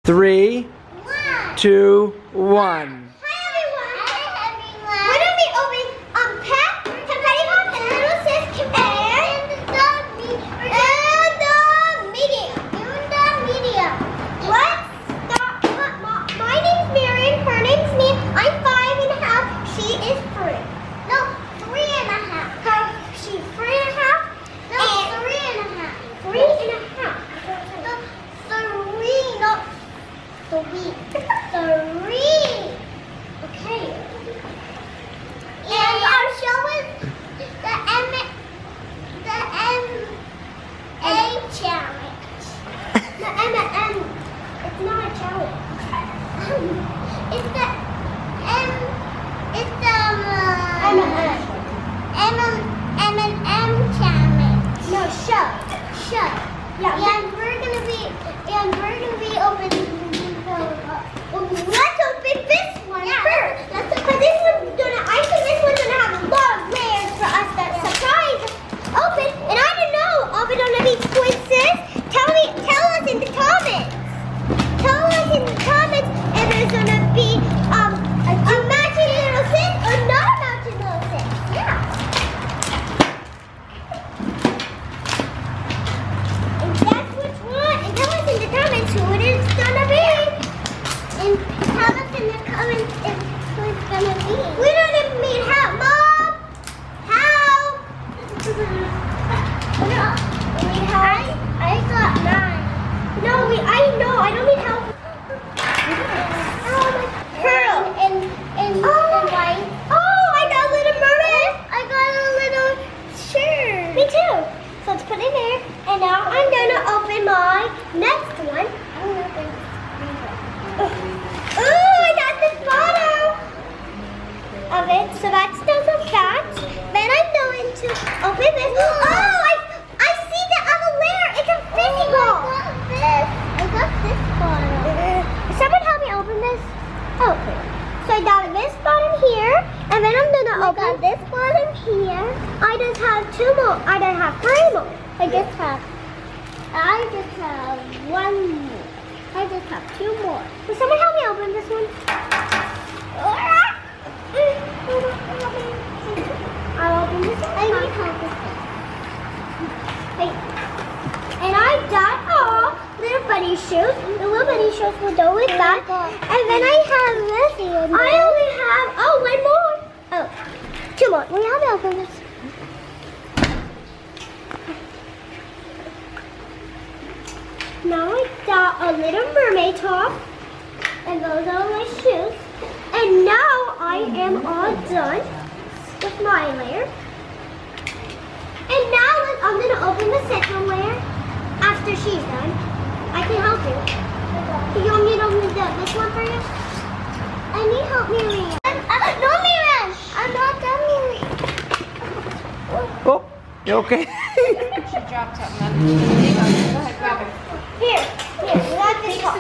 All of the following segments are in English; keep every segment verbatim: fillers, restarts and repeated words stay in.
Three, one. two, one. So that's still some facts. Then I'm going to open this. Oh, I, I see the other layer. It's a fizzy ball. I got this. I got this bottle. Someone help me open this. Oh, okay. So I got this bottom here, and then I'm gonna I open this bottom here. I just have two more. I don't have three more. I just have. I just have one more. I just have two more. Will someone help me open this one? I'll open this one. I need help with this. Wait. And I got all little bunny shoes. The little bunny shoes will go with that. And then I have this. I only have, oh, one more. Oh, two more. Will you help me open this? Now I got a little mermaid top. And those are my shoes. And now I am all done with my layer. And now I'm going to open the second layer after she's done. I can help you. Do you want me to open this one for you? I need help, Miriam. Uh, no, Miriam. I'm not done, Miriam. Oh, you okay? She dropped something. Go ahead, grab it. Here, here, we got this one.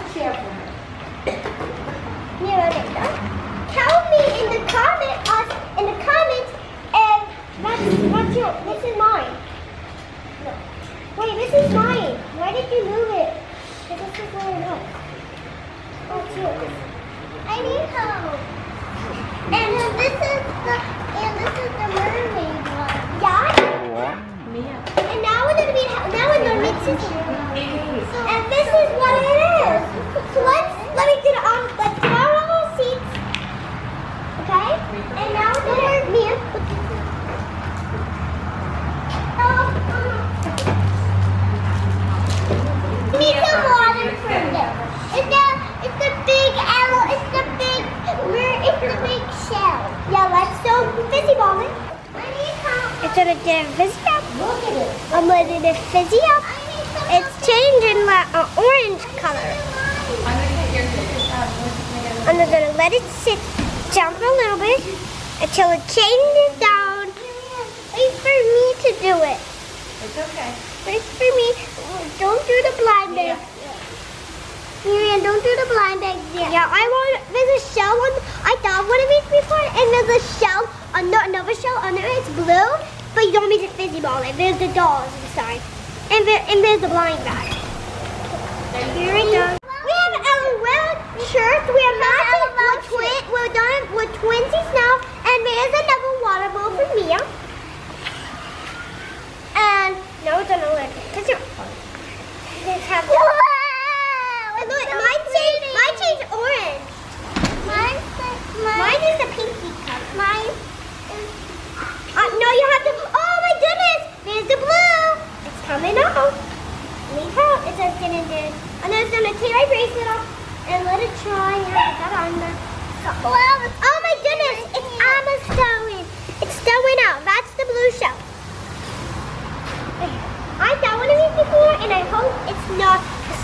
Here, okay. Tell me in the comment, us in the comments, and that's what's your. This is mine. No. Wait, this is mine. Why did you move it? This is going up. That's yours. I need help. And then this is the and this is the mermaid one. Yeah. And now we're gonna be now we're gonna make scissors. And this is what it is. So let's let me get it on. Let's get our little seats. Okay? And now we're gonna work me up. We need some water for this. It's the it's the big arrow. It's the big it's the big shell. Yeah, let's do fizzy ball it. It's gonna get fizzy up. Look at it. I'm letting it fizzy up. It's changing the uh, orange color. I'm gonna let it sit, jump a little bit until it changes down. Wait for me to do it. It's okay. Wait for me. Don't do the blind bag. Miriam, don't do the blind bag yet. Yeah, I want. There's a shell on. I thought one of these before, and there's a shell. Under, another shell under it. It's blue, but you don't need to fizzy ball it. There's the dolls inside, and there, and there's the blind bag. Here we go. We have our mine is. Uh, no, you have to. Oh my goodness! There's the blue. It's coming out. Let me count. It says didn't did. I'm just gonna take my bracelet off and let it dry. And put that on there. So, oh my goodness! It's almost stowing. It's stowing out. That's the blue shell. I've got one of these before, and I hope it's not.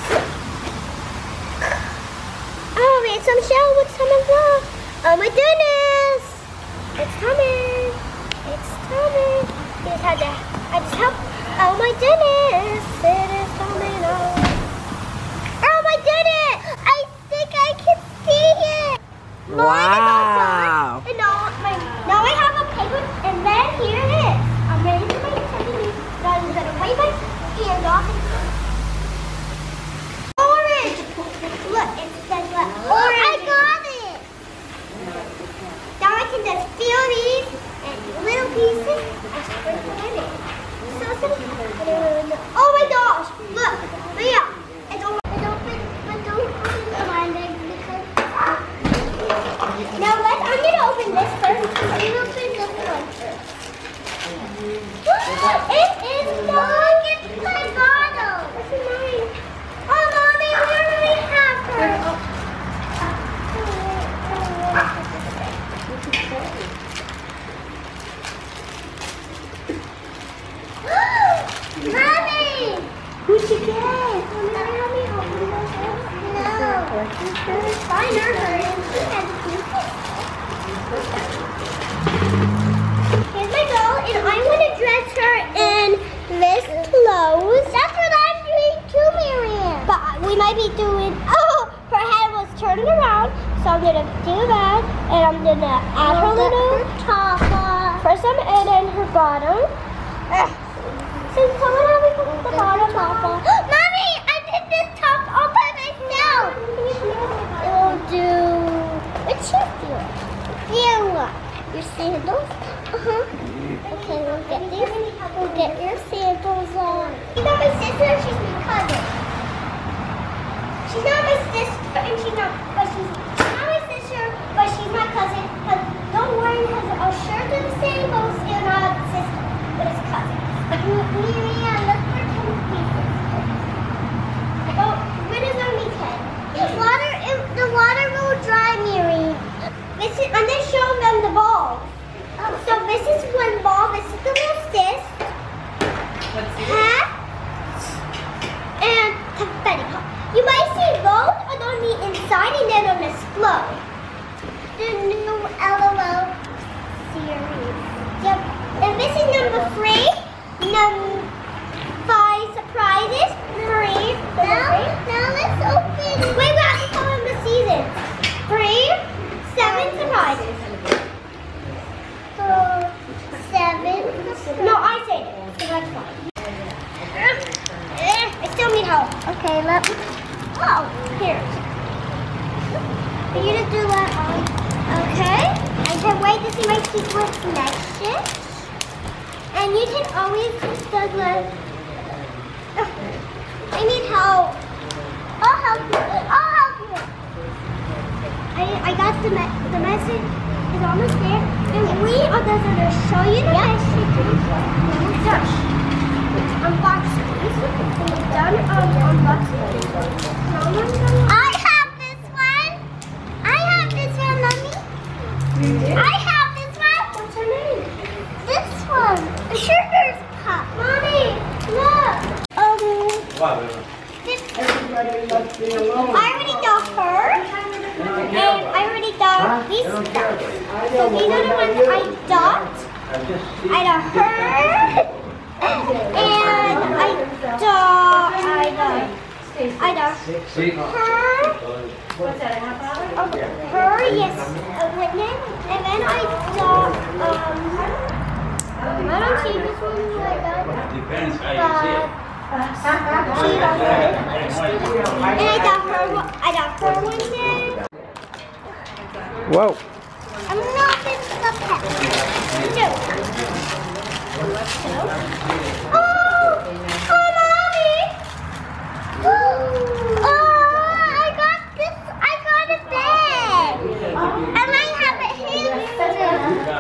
Oh, there's some shell with some of love. Oh my goodness! It's coming. It's coming. I just had to. I just help. Oh my goodness! It is coming out. Oh my goodness! I think I can see it. Wow. Mine is all done. And now, my, now I have a paper, and then here it is. I'm ready to make it. Now I'm gonna wipe my hands off. Orange. Look, it says what? Orange. I got it. Now I can just feel these and little pieces and sprinkle them in. So simple. Oh my gosh! Look, Leah, it's open. It's open, but don't open the binding because. Now let's. I'm gonna open this first. You open this one first. It is mine. It's my bottle. This is mine. Oh, mommy, we already have her. Mommy! Who'd you get? Mommy, help me open this. No. Find her. She has a few Here's my girl, and I'm going to dress her in this clothes. That's what I'm doing too, Miriam. But we might be doing, oh, her head was turned around, so I'm going to do that, and I'm going to add her little top. First I'm adding her bottom. Uh, so tell me how we put the bottom top. Mommy, I did this top all by myself. It will do, what's your deal? Deal. Your sandals? Uh-huh. Okay, we'll get these. We'll get your sandals on. She's not my sister, she's my cousin. She's not my sister, and she's not, but she's not my sister, but she's my cousin. But don't worry, because our shirts are the same, but we're not sister, but it's cousin. But me, me, and let's pretend pieces. Oh, when is only ten? The water, it, the water will dry, Miri. This is, I'm just showing them the ball. Oh, so this is one ball. This is the little cyst. What's this? Hat. And confetti pop. You might see those are on the inside and then on the explode. The new L O L series. Yep. And this is number three. Number five surprises. Three. Now, now let's open. Wait, we have to tell them the season. Three. Seven surprises. So, seven. No, I said it. So that's fine. I still need help. Okay, let me. Oh, here. For you to do that on. Okay. I can't wait to see my sequence next. And you can always just do the. I need help. I'll help you. I'll help you. I, I got the, me the message is almost there. And we are going to show you the yeah. message. Done. Unboxing. We're done um, unboxing. I have this one. I have this one, Mommy. Mm-hmm. I have this one. What's her name? This one. A sugar cup. Mommy, look. Um. This. I already got her. And I already got these stuff. So these are the ones I got. I got her. And I got, I got, I got her. What's that, a half hour? Oh, her, yes. And then, and then I got, um, I don't see this one like that. Depends how you see it. She got it. And I got her, I got her one there. Whoa. I'm not in the pet. No. Oh! Oh, Mommy! Oh, I got this. I got a bag. And I have a hamster.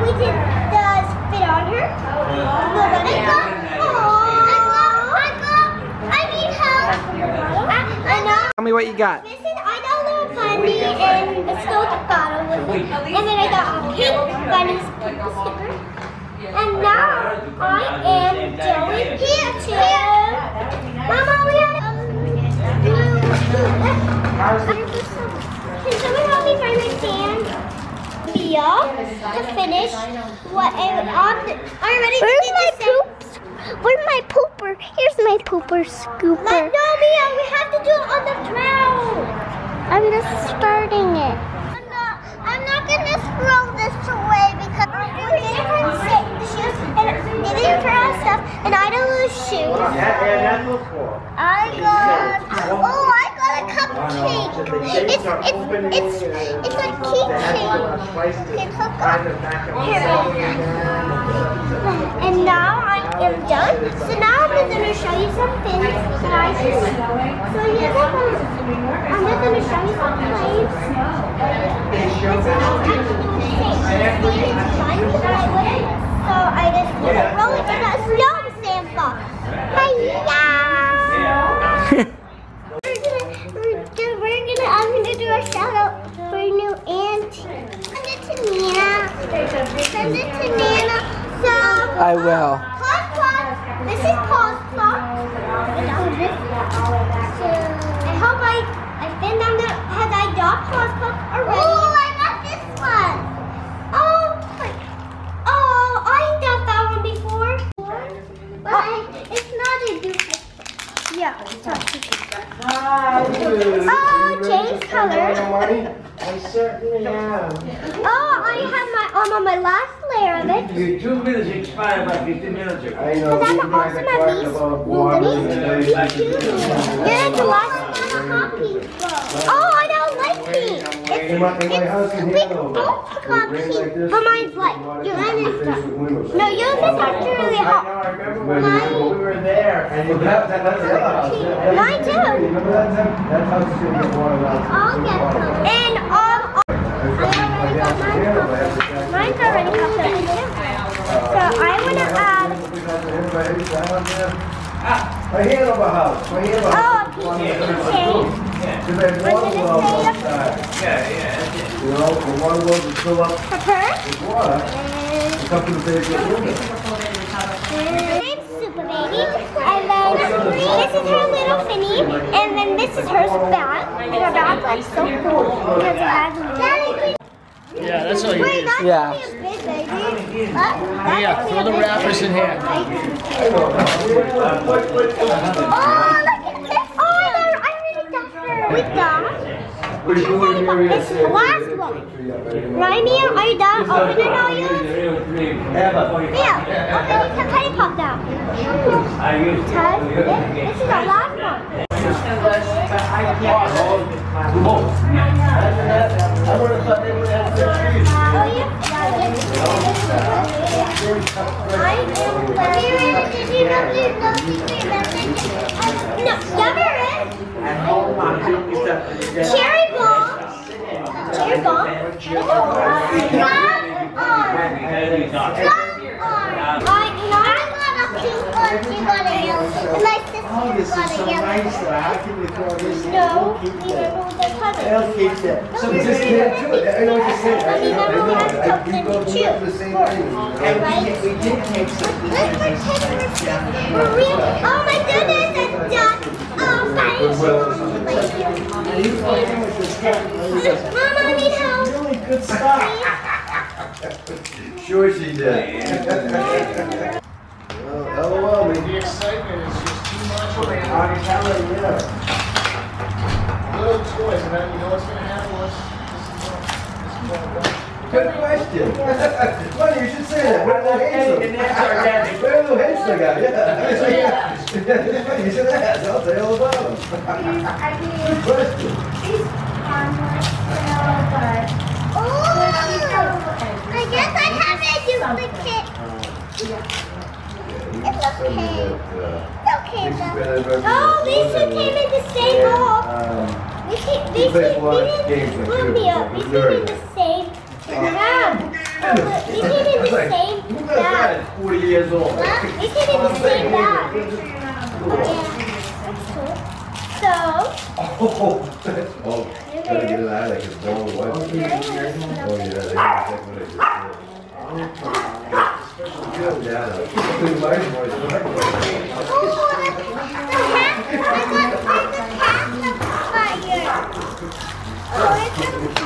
Which is, does fit on her. Go on it. I got, I need help. I know. Tell me what you got. This is, I got a little bunny and a scope bottle with it. And then I got a pink bunny sticker. And now I am doing Pikachu. Mama, we have um, blue. Can someone help me find my stand? Mia, to finish what I'm ready to Where's do my the poops? Where's my pooper? Here's my pooper scooper. Let no, Mia, we have to do it on the ground. I'm just starting it. I'm not, I'm not gonna throw this away because we did it for shoes and did it for our stuff, and I don't lose shoes. I got, oh, I got a cupcake. It's, it's, it's, it's a keychain. It's hooked up. Here. And now I am done. So now I'm going to show you some things that I see. So here's a I'm just going to show you some plays. This is actually the same. See, it's fun to play with it. So I just roll it in a snow sample. Hi-ya! We're gonna, I'm gonna do a shout out for a new auntie. Send it to Nana. Send it to Nana. So I will. Pause, pause. This is pause, pause. So I hope I I think I'm gonna have I got pause, pause already. Oh, I got this one. Oh, oh, I got that one before. But I, it's not a duplicate. Yeah, it's not a duplicate. Oh, change color. I certainly am. Oh, I have my arm on my last layer of it. Your two minutes expired by fifteen minutes ago. I know. Because I'm you guys also are my talking niece. about water and things. Yeah, the last one of hockey. Oh, I don't like pink. It's, In my, in my house in we Hanover, both it got rained like pink, this, but mine's the light. water Your came end to is the face dark. with windows. No, yours is actually really I hot. know, I remember when Mine- we were there. And Well, that, that, that's the other house. yeah. Mine too. Remember that time? That house is gonna get water out. I'll get some. And um, I already got mine covered. Mine's already covered too. So I want to add. My Hanover house, my Hanover Oh, house. a keychain. Because I had water wells outside. Yeah, yeah. You know, the water wells would fill up For her. with water, And and come to the basement window. I'm Super Baby. And then this is her little Finny. And then this is her bag. And her bag's like so cool. Because it has Daddy, Yeah, that's all you wait, need. that's Yeah. really a big baby. What? That's Yeah, really throw a the big wrappers in here. Oh, look at this. Oh, I already got her. We done? This is the last one. Right, Mia? Are you done? Open it all yours? Mia, open the Teddy Pop now. I used Ted, this, this is our last one. I would have thought they would have good trees. Oh, yeah? I am glad. Did you know there's no secret message? No, never is. Cherry bomb. Cherry bomb. Slap on. Slap on. I, I got a pink one. You got a yellow. My Oh, this sister is so got a yellow. nice that I can record this. No, Keep we that. remember the cousin. I'll keep that. So we just can't do it. I know what you're saying. I know, I know. I- We go through the same thing. And we did, we did take some Let's pictures and pretend stuff. we're real. Oh my goodness, it's done. Oh, thank you. And you go in with this guy. Mama, I need help. Really good stuff. Sure she did. Well, LOL, The maybe. excitement is just too much. I can tell her, yeah. Little toys, and then you know what's going to happen once this is all- this is all done. Good question. Funny, you should say that. Where the Hazel? Where the Hazel guy? Yeah. Funny, you should ask. I'll tell you all about him. Good question. Oh, I guess I have a duplicate. It's okay. It's okay, though. Oh, these two came in the same bowl. Um, These two, these two, plays a lot of these games two, with screw you. me up. These two in the same. Yeah. We came in the same Who does bag. that at forty years old? Huh? We came in the same bag. Yeah, that's cool. So, Oh, that's, oh, gotta get it out of his long wife. Oh, yeah, that's exactly what I just did. Yeah, two light boys. oh, the, the hat, I got, I got half of fire. Oh, it's so cute.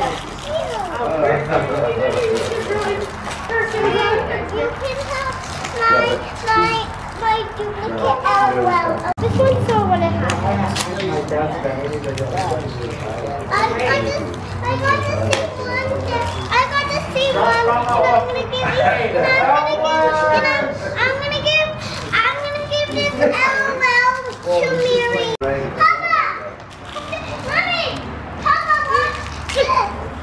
You can have my, my, my duplicate L O L. This one's so what I have. I got this, I got the same one. I got the same one. And I'm gonna give you, and I'm gonna give, and I'm, I'm gonna give, I'm gonna give this L O L to Mary. Papa! Mommy! Papa, watch this!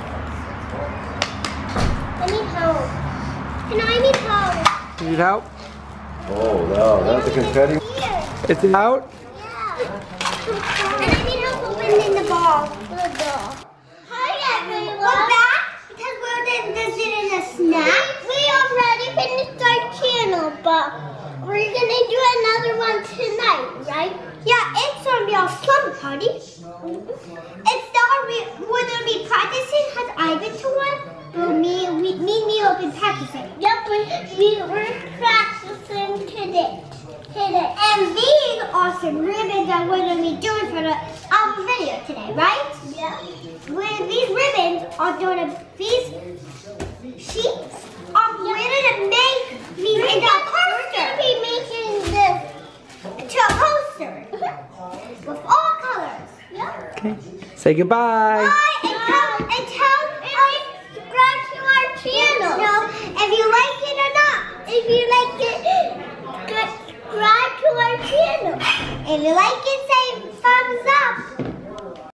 I need help. And I need help. You need help? Oh, no, that's a confetti. Here. It's out? Yeah. And I need help opening the ball. The ball. Hi everyone. We're back because we're just visiting a snack. We already finished our channel, but we're gonna do another one tonight, right? Yeah, it's gonna be our slumber party. It's not re- we're gonna be practicing. Has I been to one? Well, me, we, me and Neil have been practicing. Yep, we, we were practicing today. Today. And these are some ribbons that we're going to be doing for the our video today, right? Yeah. With these ribbons are going to, these sheets are we're going to make these into a poster. We're going to be making this to a poster with all colors. Yeah. Okay. Say goodbye. Bye, and tell, and tell, and subscribe to our channel. So, if you like it or not. If you like it, subscribe to our channel. If you like it, say thumbs up.